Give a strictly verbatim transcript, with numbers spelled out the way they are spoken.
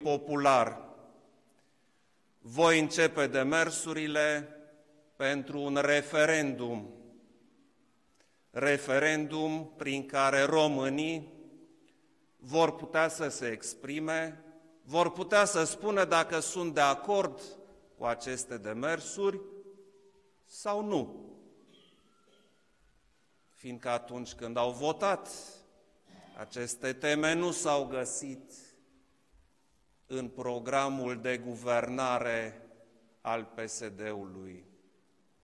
popular. Voi începe demersurile pentru un referendum, referendum prin care românii vor putea să se exprime, vor putea să spună dacă sunt de acord cu aceste demersuri sau nu. Fiindcă atunci când au votat, aceste teme nu s-au găsit în programul de guvernare al P S D-ului.